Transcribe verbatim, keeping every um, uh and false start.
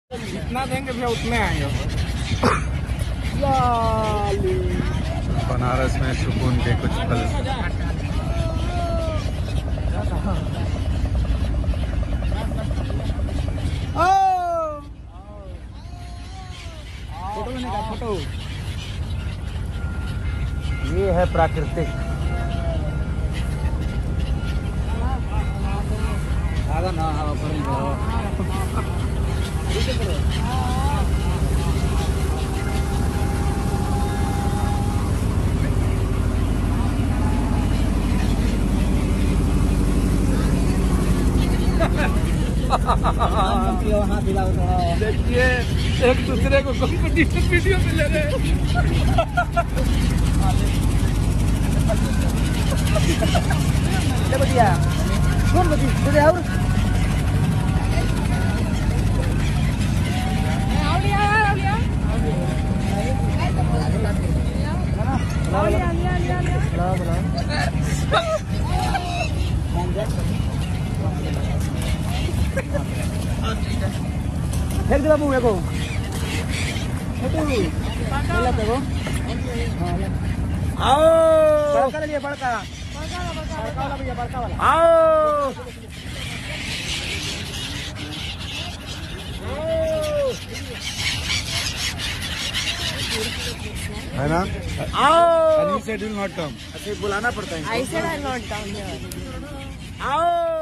जितना देंगे भैया उतने आएंगे। बनारस में सुकून के कुछ पल। फोटो लेने का फोटो। ये है प्राकृतिक। आधा ना हवा देखिए एक दूसरे को कंपटीशन वीडियो में ले रहे हैं। बढ़िया कौन बची तुझे और फेंक दे बाबू को आओ बड़का ले लिया बड़का बड़का वाला भैया बड़का वाला आओ है ना। आओ said will not come. अच्छा बुलाना पड़ता है। I said I'll not come here. आओ